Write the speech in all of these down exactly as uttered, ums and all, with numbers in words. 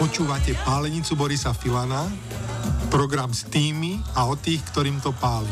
Počúvate Pálenicu Borisa Filana, program s tými a o tých, ktorým to páli.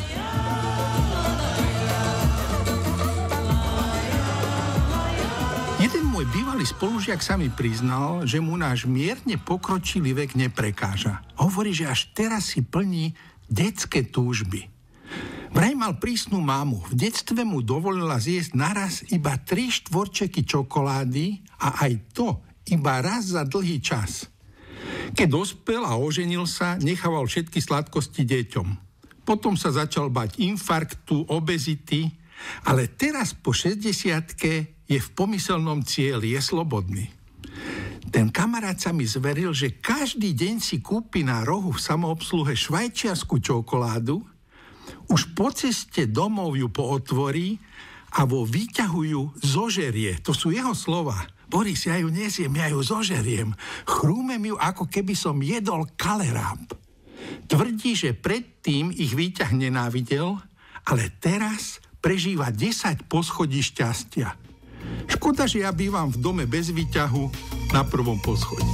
Jeden môj bývalý spolužiak sa mi priznal, že mu náš mierne pokročilý vek neprekáža. Hovorí, že až teraz si plní detské túžby. Vraj mal prísnu mámu. V detstve mu dovolila zjesť naraz iba tri štvorčeky čokolády a aj to iba raz za dlhý čas. Keď dospel a oženil sa, nechával všetky sladkosti deťom. Potom sa začal bať infarktu, obezity, ale teraz po šesťdesiatke je v pomyselnom cieli, je slobodný. Ten kamarát sa mi zveril, že každý deň si kúpi na rohu v samoobsluhe švajčiarsku čokoládu, už po ceste domov ju pootvorí a vo výťahu ju zožerie. To sú jeho slova. Boris, ja ju nesiem, ja ju zožeriem. Chrúmem ju, ako keby som jedol kaleráb. Tvrdí, že predtým ich výťah nenávidel, ale teraz prežíva desať poschodí šťastia. Škoda, že ja bývam v dome bez výťahu na prvom poschodí.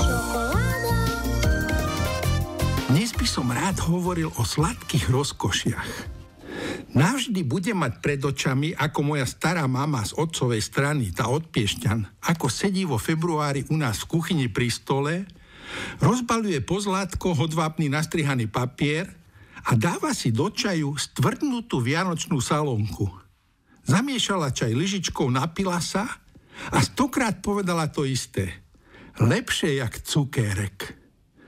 Dnes by som rád hovoril o sladkých rozkošiach. Navždy budem mať pred očami, ako moja stará mama z otcovej strany, tá od Piešťan, ako sedí vo februári u nás v kuchyni pri stole, rozbaľuje pozlátko hodvábny nastrihaný papier a dáva si do čaju stvrdnutú vianočnú salónku. Zamiešala čaj lyžičkou, napila sa a stokrát povedala to isté. Lepšie jak cukérek.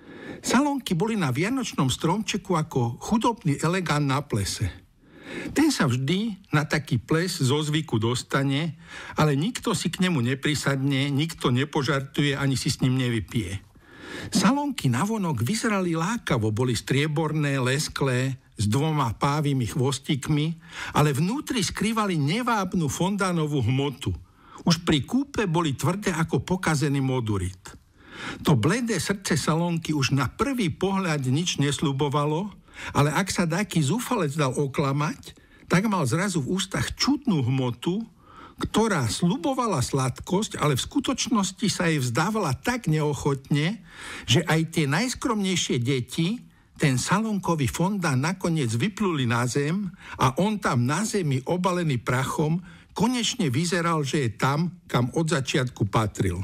Salónky boli na vianočnom stromčeku ako chudobný elegant na plese. Ten sa vždy na taký ples zo zvyku dostane, ale nikto si k nemu neprisadne, nikto nepožartuje, ani si s ním nevypije. Salónky navonok vyzerali lákavo, boli strieborné, lesklé, s dvoma pávými chvostíkmi, ale vnútri skrývali nevábnu fondánovú hmotu. Už pri kúpe boli tvrdé ako pokazený modurit. To bledé srdce salónky už na prvý pohľad nič nesľubovalo, ale ak sa taký zúfalec dal oklamať, tak mal zrazu v ústach čudnú hmotu, ktorá sľubovala sladkosť, ale v skutočnosti sa jej vzdávala tak neochotne, že aj tie najskromnejšie deti ten salónkový fondán nakoniec vypluli na zem a on tam na zemi obalený prachom konečne vyzeral, že je tam, kam od začiatku patril.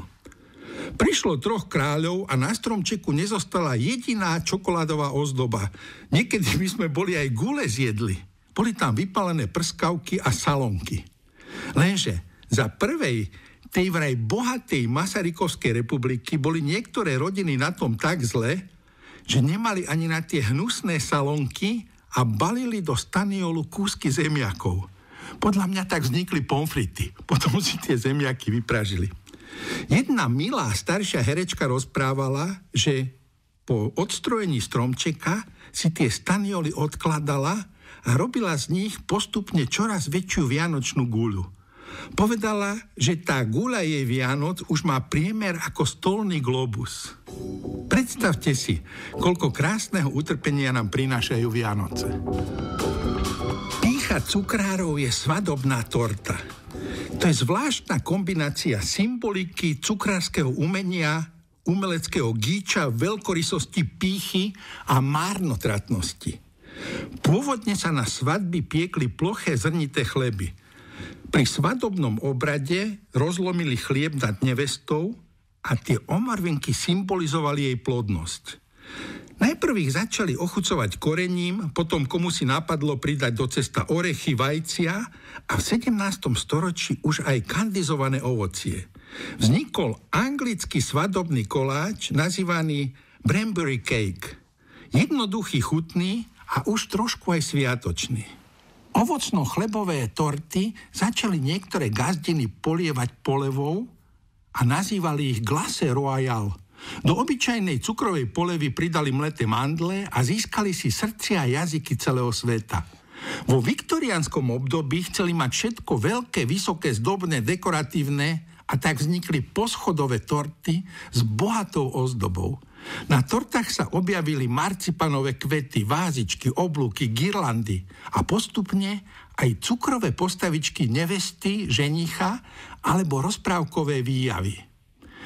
Prišlo troch kráľov a na stromčeku nezostala jediná čokoládová ozdoba. Niekedy by sme boli aj gule zjedli. Boli tam vypalené prskavky a salónky. Lenže za prvej tej vraj bohatej Masarykovskej republiky boli niektoré rodiny na tom tak zle, že nemali ani na tie hnusné salónky a balili do staniolu kúsky zemiakov. Podľa mňa tak vznikli pomfrity. Potom si tie zemiaky vypražili. Jedna milá staršia herečka rozprávala, že po odstrojení stromčeka si tie stanioly odkladala a robila z nich postupne čoraz väčšiu vianočnú guľu. Povedala, že tá guľa jej Vianoc už má priemer ako stolný globus. Predstavte si, koľko krásneho utrpenia nám prinášajú Vianoce. Pýcha cukrárov je svadobná torta. To je zvláštna kombinácia symboliky, cukrárskeho umenia, umeleckého gíča, veľkorysosti pýchy a márnotratnosti. Pôvodne sa na svadby piekli ploché zrnité chleby. Pri svadobnom obrade rozlomili chlieb nad nevestou a tie omrvinky symbolizovali jej plodnosť. Najprv ich začali ochucovať korením, potom komu si napadlo pridať do cesta orechy, vajcia a v sedemnástom storočí už aj kandizované ovocie. Vznikol anglický svadobný koláč nazývaný Branbury cake. Jednoduchý, chutný a už trošku aj sviatočný. Ovocno-chlebové torty začali niektoré gazdiny polievať polevou a nazývali ich Glace Royale. Do obyčajnej cukrovej polevy pridali mleté mandle a získali si srdcia a jazyky celého sveta. Vo viktoriánskom období chceli mať všetko veľké, vysoké, zdobné, dekoratívne a tak vznikli poschodové torty s bohatou ozdobou. Na tortách sa objavili marcipanové kvety, vázičky, oblúky, girlandy a postupne aj cukrové postavičky nevesty, ženicha alebo rozprávkové výjavy.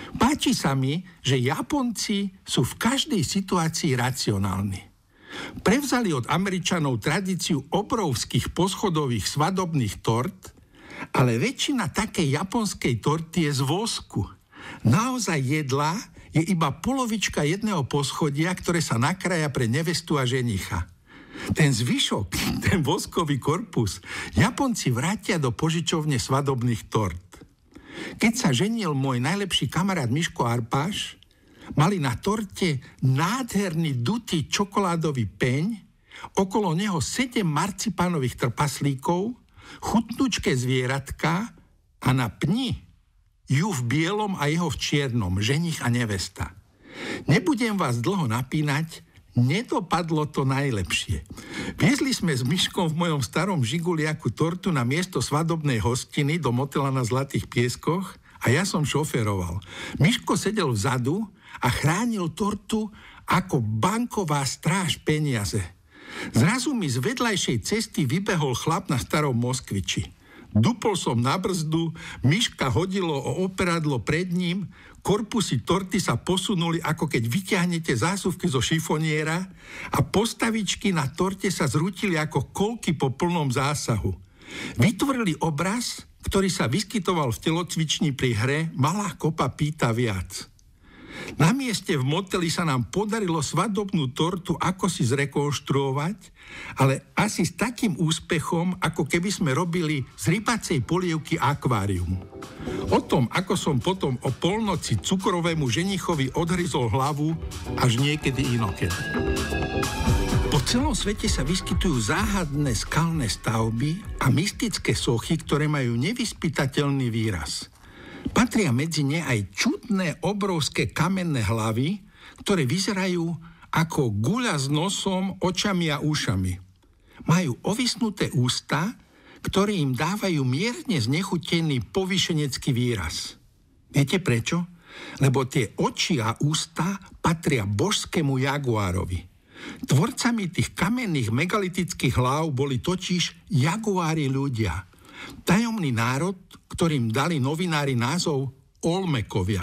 Páči sa mi, že Japonci sú v každej situácii racionálni. Prevzali od Američanov tradíciu obrovských poschodových svadobných tort, ale väčšina takej japonskej torty je z vosku. Naozaj jedlá je iba polovička jedného poschodia, ktoré sa nakrája pre nevestu a ženicha. Ten zvyšok, ten voskový korpus, Japonci vrátia do požičovne svadobných tort. Keď sa ženil môj najlepší kamarát Miško Arpáš, mali na torte nádherný dutý čokoládový peň, okolo neho sedem marcipánových trpaslíkov, chutnučké zvieratka a na pni ju v bielom a jeho v čiernom, ženich a nevesta. Nebudem vás dlho napínať, nedopadlo to najlepšie. Viezli sme s Miškom v mojom starom žiguliaku tortu na miesto svadobnej hostiny do motela na Zlatých pieskoch a ja som šoferoval. Miško sedel vzadu a chránil tortu ako banková stráž peniaze. Zrazu mi z vedľajšej cesty vybehol chlap na starom Moskviči. Dupol som na brzdu, Miška hodilo o operadlo pred ním, korpusy torty sa posunuli, ako keď vyťahnete zásuvky zo šifoniera a postavičky na torte sa zrútili ako kolky po plnom zásahu. Vytvorili obraz, ktorý sa vyskytoval v telocvični pri hre Malá kopa pýta viac. Na mieste v moteli sa nám podarilo svadobnú tortu ako si zrekonštruovať, ale asi s takým úspechom, ako keby sme robili z rybacej polievky akvárium. O tom, ako som potom o polnoci cukrovému ženichovi odhryzol hlavu, až niekedy inokedy. Po celom svete sa vyskytujú záhadné skalné stavby a mystické sochy, ktoré majú nevyspytateľný výraz. Patria medzi ne aj čudné obrovské kamenné hlavy, ktoré vyzerajú ako guľa s nosom, očami a ušami. Majú ovisnuté ústa, ktoré im dávajú mierne znechutený povýšenecký výraz. Viete prečo? Lebo tie oči a ústa patria božskému jaguárovi. Tvorcami tých kamenných megalitických hlav boli totiž jaguári ľudia. Tajomný národ, ktorým dali novinári názov Olmekovia.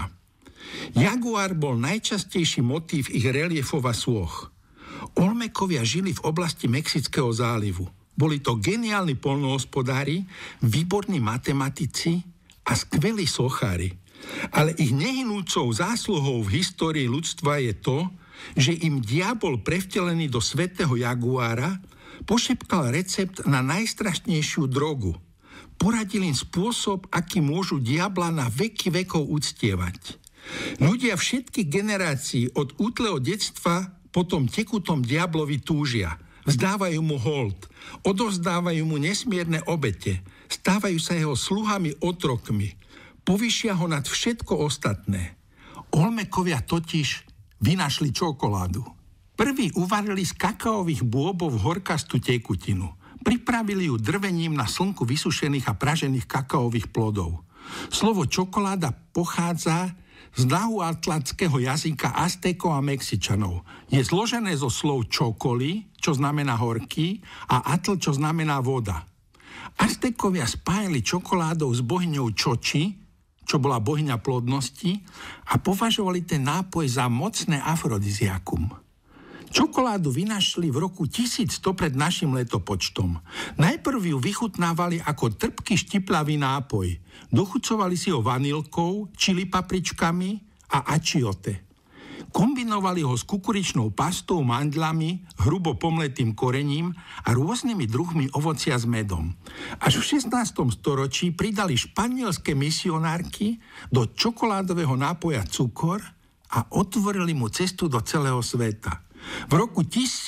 Jaguár bol najčastejší motív ich reliefov a sôch. Olmekovia žili v oblasti Mexického zálivu. Boli to geniálni poľnohospodári, výborní matematici a skvelí sochári. Ale ich nehynúcou zásluhou v histórii ľudstva je to, že im diabol prevtelený do svätého jaguára pošepkal recept na najstrašnejšiu drogu. Poradil im spôsob, aký môžu diabla na veky vekov uctievať. Ľudia všetkých generácií od útleho detstva po tom tekutom diablovi túžia. Vzdávajú mu hold, odovzdávajú mu nesmierne obete, stávajú sa jeho sluhami otrokmi, povyšia ho nad všetko ostatné. Olmekovia totiž vynašli čokoládu. Prví uvarili z kakaových bôbov horkastú tekutinu. Pripravili ju drvením na slnku vysušených a pražených kakaových plodov. Slovo čokoláda pochádza z nahuatlackého jazyka Aztékov a Mexičanov. Je zložené zo slov čokoli, čo znamená horký, a atl, čo znamená voda. Aztékovia spájali čokoládou s bohyňou Čoči, čo bola bohyňa plodnosti, a považovali ten nápoj za mocné afrodiziakum. Čokoládu vynašli v roku tisícsto pred našim letopočtom. Najprv ju vychutnávali ako trpký štiplavý nápoj. Dochucovali si ho vanilkou, čili papričkami a achiote. Kombinovali ho s kukuričnou pastou, mandľami, hrubo pomletým korením a rôznymi druhmi ovocia s medom. Až v šestnástom storočí pridali španielské misionárky do čokoládového nápoja cukor a otvorili mu cestu do celého sveta. V roku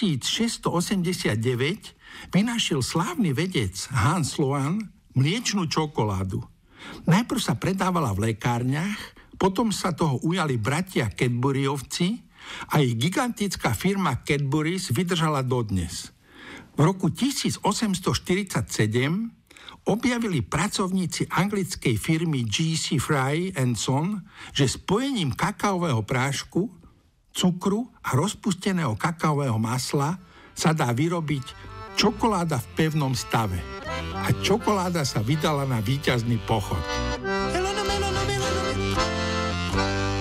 tisícšesťstoosemdesiatdeväť vynašiel slávny vedec Hans Sloan mliečnú čokoládu. Najprv sa predávala v lekárniach, potom sa toho ujali bratia Cadburyovci a ich gigantická firma Cadburys vydržala dodnes. V roku tisícosemstoštyridsaťsedem objavili pracovníci anglickej firmy G C Fry and Son, že spojením kakaového prášku, cukru a rozpusteného kakaového masla sa dá vyrobiť čokoláda v pevnom stave. A čokoláda sa vydala na víťazný pochod.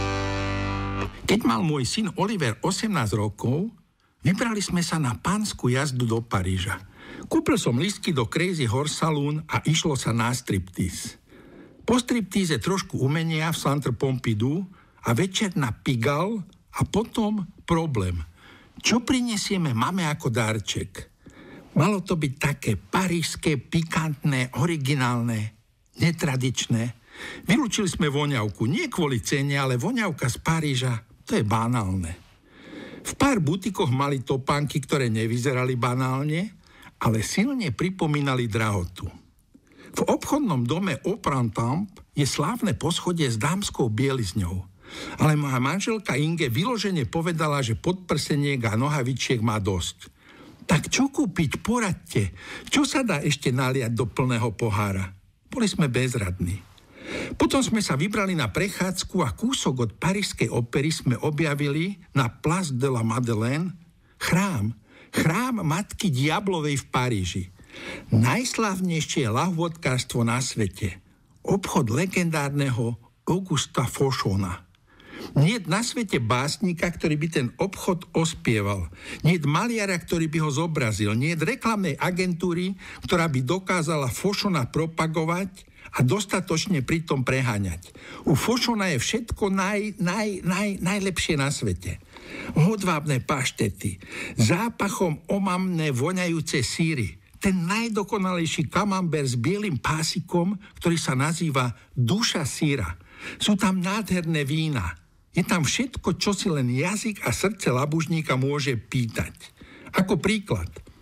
Keď mal môj syn Oliver osemnásť rokov, vybrali sme sa na pánsku jazdu do Paríža. Kúpil som lístky do Crazy Horse Saloon a išlo sa na striptease. Po striptease trošku umenia v Centre Pompidou a večer na Pigalle a potom problém. Čo prinesieme mame ako darček? Malo to byť také parížské, pikantné, originálne, netradičné. Vylúčili sme voňavku, nie kvôli cene, ale voňavka z Paríža, to je banálne. V pár butikoch mali topánky, ktoré nevyzerali banálne, ale silne pripomínali drahotu. V obchodnom dome Au Printemps je slávne poschodie s dámskou bielizňou, ale moja manželka Inge vyložene povedala, že podprseniek a nohavičiek má dosť. Tak čo kúpiť, poradte? Čo sa dá ešte naliať do plného pohára? Boli sme bezradní. Potom sme sa vybrali na prechádzku a kúsok od parížskej opery sme objavili na Place de la Madeleine chrám. Chrám Matky Diablovej v Paríži. Najslávnejšie lahôdkarstvo na svete. Obchod legendárneho Augusta Fauchona. Niet na svete básnika, ktorý by ten obchod ospieval. Niet maliara, ktorý by ho zobrazil. Niet reklamnej agentúry, ktorá by dokázala Fauchona propagovať a dostatočne pritom preháňať. U Fauchona je všetko naj, naj, naj, najlepšie na svete. Hodvábne paštety, zápachom omamné voňajúce síry, ten najdokonalejší kamamber s bielým pásikom, ktorý sa nazýva duša síra. Sú tam nádherné vína. Je tam všetko, čo si len jazyk a srdce labužníka môže pýtať. Ako príklad,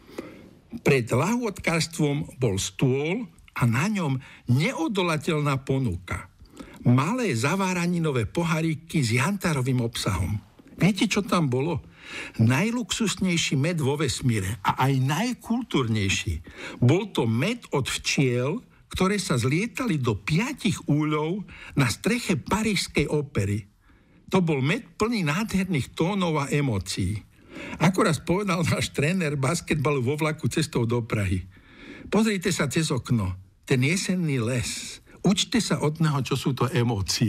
pred lahôdkarstvom bol stôl a na ňom neodolateľná ponuka. Malé zaváraninové poháriky s jantarovým obsahom. Viete, čo tam bolo? Najluxusnejší med vo vesmíre a aj najkultúrnejší. Bol to med od včiel, ktoré sa zlietali do piatich úľov na streche parížskej opery. To bol med plný nádherných tónov a emócií. Ako raz povedal náš tréner basketbalu vo vlaku cestou do Prahy. Pozrite sa cez okno. Ten jesenný les. Učte sa od neho, čo sú to emócie.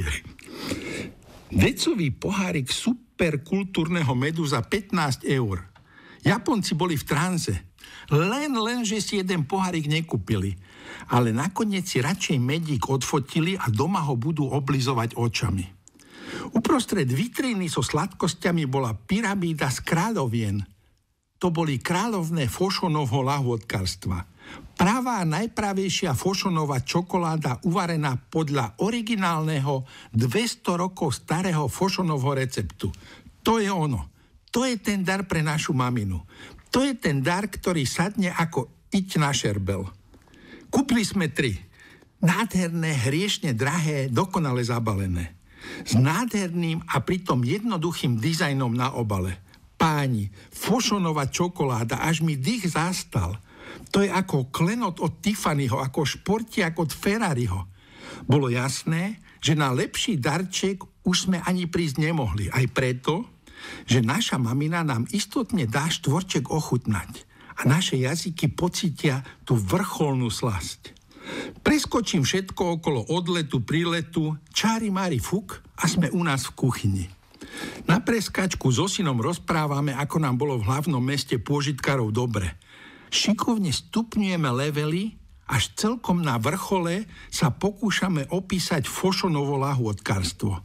Vecový pohárik superkultúrneho medu za pätnásť eur. Japonci boli v tranze. Len, len, že si jeden pohárik nekúpili. Ale nakoniec si radšej medík odfotili a doma ho budú oblizovať očami. Uprostred vitríny so sladkosťami bola pyramída z kráľovien. To boli kráľovné Fauchonovho lahôdkarstva. Pravá najpravejšia Fauchonová čokoláda uvarená podľa originálneho dvesto rokov starého Fauchonovho receptu. To je ono. To je ten dar pre našu maminu. To je ten dar, ktorý sadne ako iť na šerbel. Kúpili sme tri. Nádherné, hriešne drahé, dokonale zabalené. S nádherným a pritom jednoduchým dizajnom na obale. Páni, Fauchonová čokoláda, až mi dých zastal. To je ako klenot od Tiffanyho, ako športiak od Ferrariho. Bolo jasné, že na lepší darček už sme ani prísť nemohli. Aj preto, že naša mamina nám istotne dá štvorček ochutnať a naše jazyky pocítia tú vrcholnú slasť. Preskočím všetko okolo odletu, príletu, čári mári fuk a sme u nás v kuchyni. Na preskačku so synom rozprávame, ako nám bolo v hlavnom meste pôžitkárov dobre. Šikovne stupňujeme levely, až celkom na vrchole sa pokúšame opísať Fauchonovo lahôdkarstvo.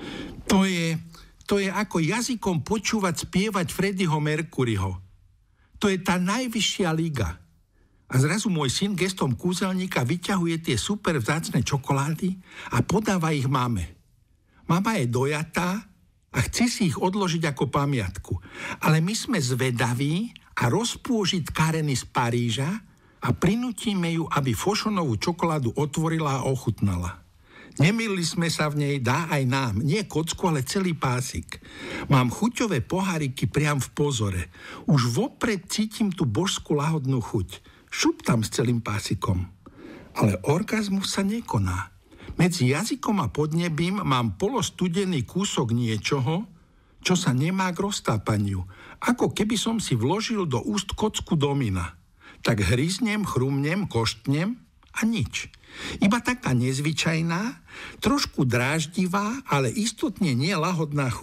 To je, to je ako jazykom počúvať spievať Freddieho Mercuryho. To je tá najvyššia liga. A zrazu môj syn gestom kúzelníka vyťahuje tie super vzácne čokolády a podáva ich mame. Mama je dojatá a chce si ich odložiť ako pamiatku. Ale my sme zvedaví a rozpôžiť Kareny z Paríža a prinútime ju, aby Fauchonovú čokoládu otvorila a ochutnala. Nemýlili sme sa v nej, dá aj nám. Nie kocku, ale celý pásik. Mám chuťové poháriky priam v pozore. Už vopred cítim tú božskú lahodnú chuť. Šup tam s celým pásikom. Ale orgazmus sa nekoná. Medzi jazykom a podnebím mám polostudený kúsok niečoho, čo sa nemá k roztápaniu. Ako keby som si vložil do úst kocku domina. Tak hryznem, chrumnem, koštnem a nič. Iba taká nezvyčajná, trošku dráždivá, ale istotne nie lahodná chuť.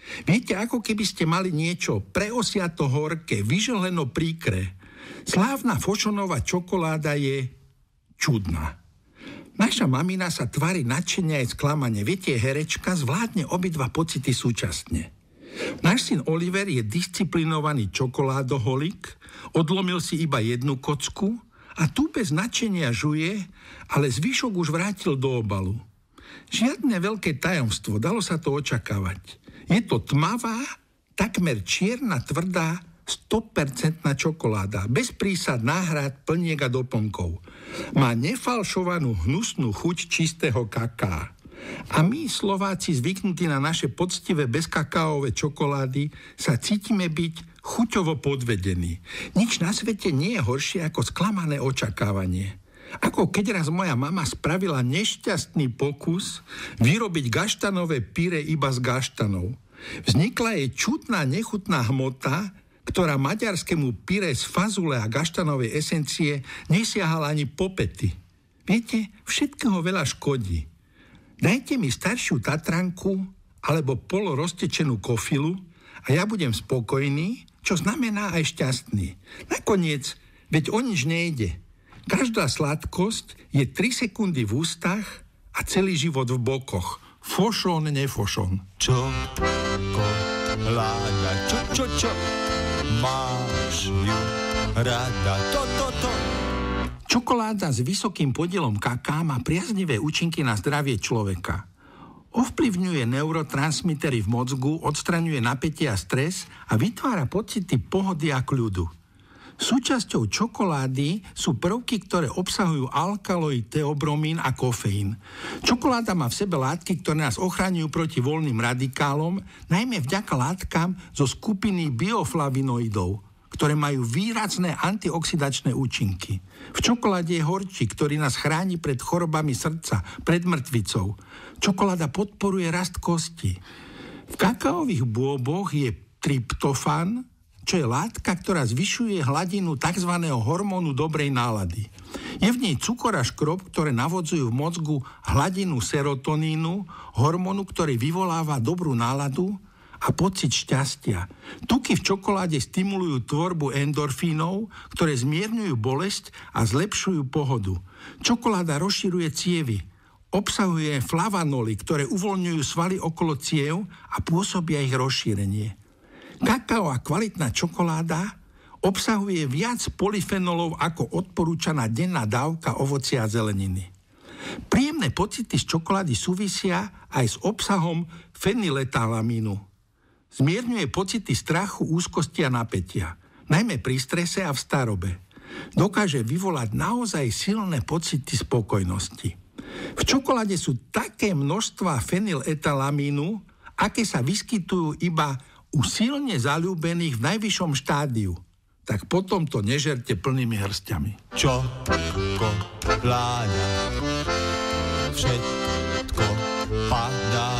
Viete, ako keby ste mali niečo preosiato horké, vyželeno príkre. Slávna Fošonová čokoláda je čudná. Naša mamina sa tvári nadšene aj sklamane. Viete, herečka zvládne obidva pocity súčasne. Náš syn Oliver je disciplinovaný čokoládoholik, odlomil si iba jednu kocku a tu bez nadšenia žuje, ale zvyšok už vrátil do obalu. Žiadne veľké tajomstvo, dalo sa to očakávať. Je to tmavá, takmer čierna, tvrdá, sto percent čokoláda, bez prísad, náhrad, plniek a doplnkov. Má nefalšovanú hnusnú chuť čistého kaká. A my, Slováci, zvyknutí na naše poctivé bezkakaové čokolády, sa cítime byť chuťovo podvedení. Nič na svete nie je horšie ako sklamané očakávanie. Ako keď raz moja mama spravila nešťastný pokus vyrobiť gaštanové pyré iba z gaštanov. Vznikla jej čudná, nechutná hmota, ktorá maďarskému pyré z fazule a gaštanovej esencie nesiahala ani po pety. Viete, všetkého veľa škodí. Dajte mi staršiu tatranku alebo poloroztečenú kofilu a ja budem spokojný, čo znamená aj šťastný. Nakoniec, veď o nič nejde. Každá sladkosť je tri sekundy v ústach a celý život v bokoch. Fošon, nefošon. Čo, ko, láďa, čo, čo, čo, máš ju rada, to, to, to. Čokoláda s vysokým podielom kaká má priaznivé účinky na zdravie človeka. Ovplyvňuje neurotransmitery v mozgu, odstraňuje napätie a stres a vytvára pocity pohody a kľudu. Súčasťou čokolády sú prvky, ktoré obsahujú alkaloid, teobromín a kofeín. Čokoláda má v sebe látky, ktoré nás ochraňujú proti voľným radikálom, najmä vďaka látkam zo skupiny bioflavinoidov, ktoré majú výrazné antioxidačné účinky. V čokoláde je horčík, ktorý nás chráni pred chorobami srdca, pred mŕtvicou. Čokoláda podporuje rast kosti. V kakaových bôboch je tryptofan, čo je látka, ktorá zvyšuje hladinu tzv. Hormónu dobrej nálady. Je v nej cukor a škrob, ktoré navodzujú v mozgu hladinu serotonínu, hormónu, ktorý vyvoláva dobrú náladu a pocit šťastia. Tuky v čokoláde stimulujú tvorbu endorfínov, ktoré zmierňujú bolesť a zlepšujú pohodu. Čokoláda rozširuje cievy. Obsahuje flavanoly, ktoré uvoľňujú svaly okolo ciev a pôsobia ich rozšírenie. Kakao a kvalitná čokoláda obsahuje viac polyfenolov ako odporúčaná denná dávka ovocia a zeleniny. Príjemné pocity z čokolády súvisia aj s obsahom fenyletylamínu. Zmierňuje pocity strachu, úzkosti a napätia, najmä pri strese a v starobe. Dokáže vyvolať naozaj silné pocity spokojnosti. V čokoláde sú také množstva fenyletylamínu, aké sa vyskytujú iba u silne zaľúbených v najvyššom štádiu. Tak potom to nežerte plnými hrstiami. Čo, ko, láďa, všetko padá,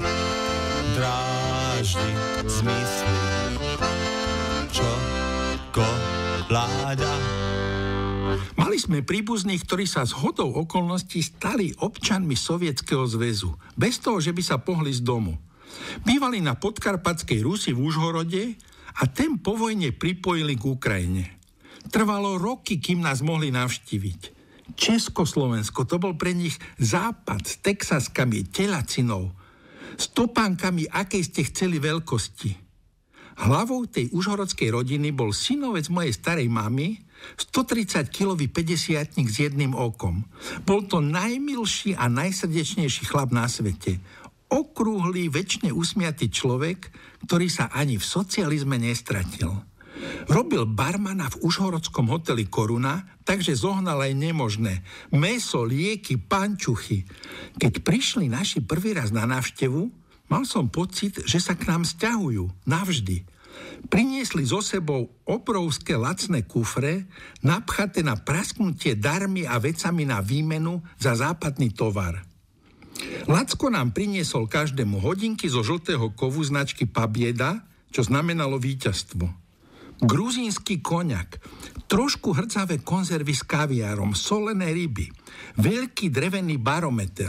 dráždi zmysly. Čo, ko, láďa. Mali sme príbuzných, ktorí sa zhodou okolností stali občanmi Sovietskeho zväzu, bez toho, že by sa pohli z domu. Bývali na podkarpatskej Rusi v Užhorode a ten po vojne pripojili k Ukrajine. Trvalo roky, kým nás mohli navštíviť. Československo, to bol pre nich západ s texaskami, telacinou, s topánkami, akej ste chceli veľkosti. Hlavou tej užhorodskej rodiny bol synovec mojej starej mamy, stotridsaťkilový päťdesiatnik s jedným okom. Bol to najmilší a najsrdečnejší chlap na svete. Okrúhly, večne usmiatý človek, ktorý sa ani v socializme nestratil. Robil barmana v užhorodskom hoteli Koruna, takže zohnal aj nemožné. Mäso, lieky, pančuchy. Keď prišli naši prvý raz na návštevu, mal som pocit, že sa k nám sťahujú. Navždy. Priniesli so sebou obrovské lacné kufre, napchaté na prasknutie darmi a vecami na výmenu za západný tovar. Lacko nám priniesol každému hodinky zo žltého kovu značky Pabieda, čo znamenalo víťazstvo. Gruzínsky koňak, trošku hrcavé konzervy s kaviárom, solené ryby, veľký drevený barometer,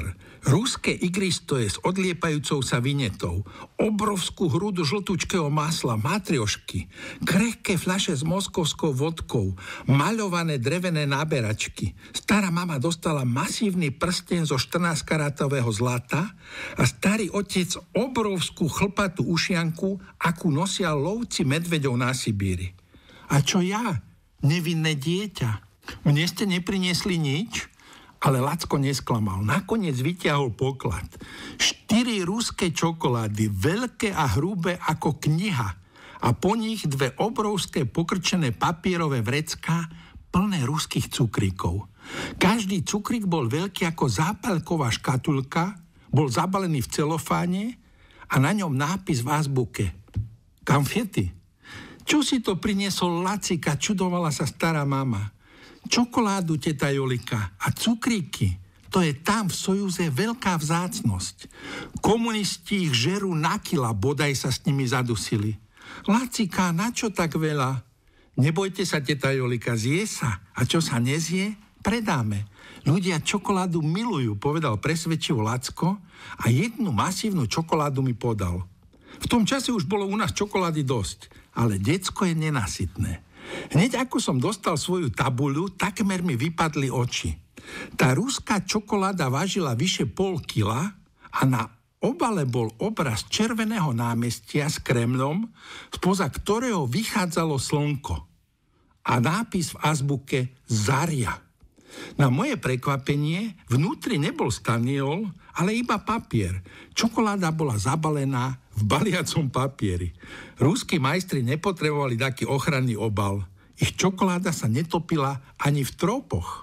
Ruské igristo je s odliepajúcou sa vinetou, obrovskú hrudu žltučkého masla, matriošky, krehké fľaše s moskovskou vodkou, maľované drevené náberačky. Stará mama dostala masívny prsteň zo štrnásťkarátového zlata a starý otec obrovskú chlpatú ušianku, akú nosia lovci medveďov na Sibíri. A čo ja? Nevinné dieťa. Mne ste nepriniesli nič? Ale Lacko nesklamal. Nakoniec vyťahol poklad. Štyri ruské čokolády, veľké a hrubé ako kniha. A po nich dve obrovské pokrčené papierové vrecká plné ruských cukríkov. Každý cukrík bol veľký ako zápalková škatulka, bol zabalený v celofáne a na ňom nápis v azbuke. Konfety. Čo si to priniesol Lacika, čudovala sa stará mama. Čokoládu, teta Jolika, a cukríky. To je tam v Sojuze veľká vzácnosť. Komunisti ich žerú na kila, bodaj sa s nimi zadusili. Lacika, na čo tak veľa? Nebojte sa, teta Jolika, zje sa. A čo sa nezje, predáme. Ľudia čokoládu milujú, povedal presvedčivo Lacko a jednu masívnu čokoládu mi podal. V tom čase už bolo u nás čokolády dosť, ale decko je nenasytné. Hneď ako som dostal svoju tabuľu, takmer mi vypadli oči. Tá ruská čokoláda vážila vyše pol kila a na obale bol obraz červeného námestia s Kremlom, spoza ktorého vychádzalo slnko. A nápis v azbuke Zaria. Na moje prekvapenie vnútri nebol staniol, ale iba papier. Čokoláda bola zabalená v baliacom papieri. Ruskí majstri nepotrebovali taký ochranný obal. Ich čokoláda sa netopila ani v tropoch.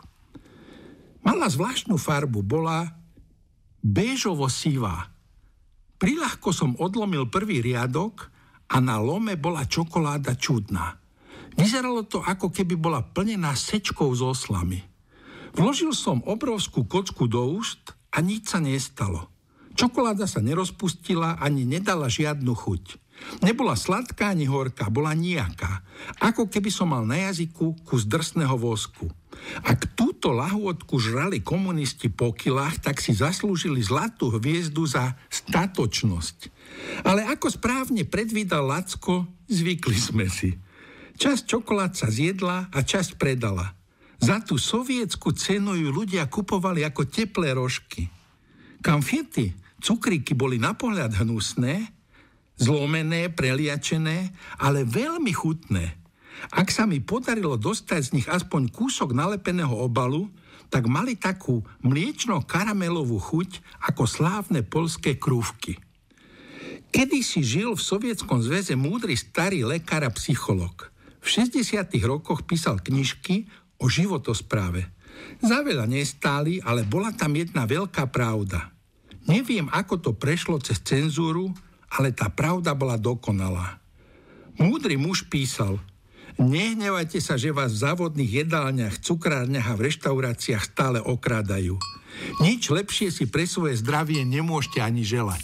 Mala zvláštnu farbu, bola béžovo-sivá. Priľahko som odlomil prvý riadok a na lome bola čokoláda čudná. Vyzeralo to, ako keby bola plnená sečkou z oslami. Vložil som obrovskú kocku do úst a nič sa nestalo. Čokoláda sa nerozpustila ani nedala žiadnu chuť. Nebola sladká ani horká, bola nijaká. Ako keby som mal na jazyku kus drsného vosku. Ak túto lahôdku žrali komunisti po kilách, tak si zaslúžili zlatú hviezdu za statočnosť. Ale ako správne predvídal Lacko, zvykli sme si. Časť čokolád sa zjedla a časť predala. Za tú sovietsku cenu ju ľudia kupovali ako teplé rožky. Konfety, cukríky boli na pohľad hnusné, zlomené, preliačené, ale veľmi chutné. Ak sa mi podarilo dostať z nich aspoň kúsok nalepeného obalu, tak mali takú mliečno-karamelovú chuť ako slávne poľské krúvky. Kedysi žil v Sovietskom zväze múdry starý lekár a psycholog. V šesťdesiatych rokoch písal knižky o životospráve. Zaveľa nestáli, ale bola tam jedna veľká pravda. Neviem, ako to prešlo cez cenzúru, ale tá pravda bola dokonalá. Múdry muž písal: nehnevajte sa, že vás v závodných jedálniach, cukrárniach a v reštauráciách stále okrádajú. Nič lepšie si pre svoje zdravie nemôžete ani želať.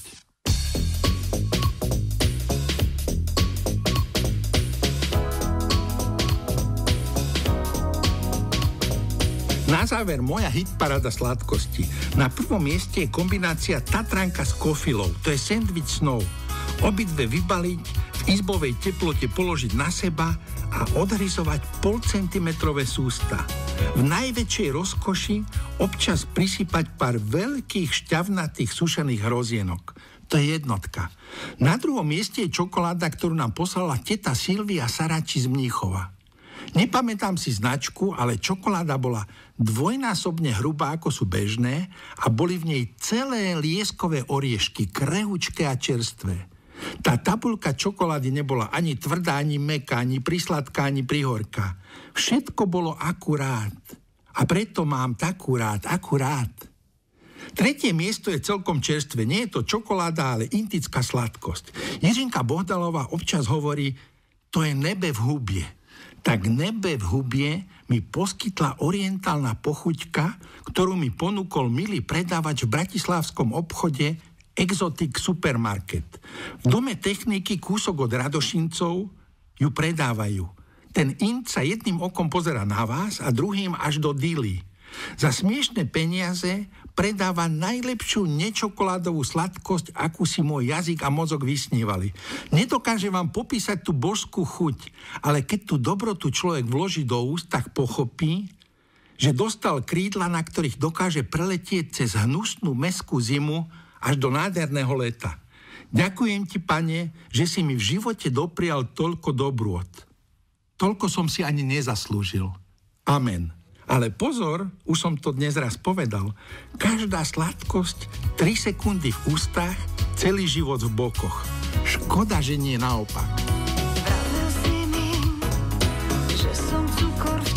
Na záver moja hitparáda sladkosti. Na prvom mieste je kombinácia Tatranka s kofilou. To je sendvič snov. Obidve vybaliť, v izbovej teplote položiť na seba a odrysovať polcentimetrové sústa. V najväčšej rozkoši občas prisypať pár veľkých šťavnatých sušených hrozienok. To je jednotka. Na druhom mieste je čokoláda, ktorú nám poslala teta Silvia Sarači z Mníchova. Nepamätám si značku, ale čokoláda bola dvojnásobne hrubá, ako sú bežné, a boli v nej celé lieskové oriešky, krehučké a čerstvé. Tá tabuľka čokolády nebola ani tvrdá, ani mäkká, ani prisladká, ani prihorká. Všetko bolo akurát. A preto mám takú rád, akurát. Tretie miesto je celkom čerstvé. Nie je to čokoláda, ale indická sladkosť. Jiřinka Bohdalová občas hovorí, to je nebe v hubie. Tak nebe v hubie mi poskytla orientálna pochuťka, ktorú mi ponúkol milý predávač v bratislavskom obchode Exotic Supermarket. V dome techniky kúsok od Radošincov ju predávajú. Ten Int sa jedným okom pozerá na vás a druhým až do Dily. Za smiešné peniaze predáva najlepšiu nečokoládovú sladkosť, akú si môj jazyk a mozog vysnívali. Nedokáže vám popísať tú božskú chuť, ale keď tú dobrotu človek vloží do úst, tak pochopí, že dostal krídla, na ktorých dokáže preletieť cez hnusnú mestskú zimu až do nádherného leta. Ďakujem ti, Pane, že si mi v živote doprial toľko dobrôt. Toľko som si ani nezaslúžil. Amen. Ale pozor, už som to dnes raz povedal, každá sladkosť, tri sekundy v ústach, celý život v bokoch. Škoda, že nie naopak. Vravil si mi, že som cukor v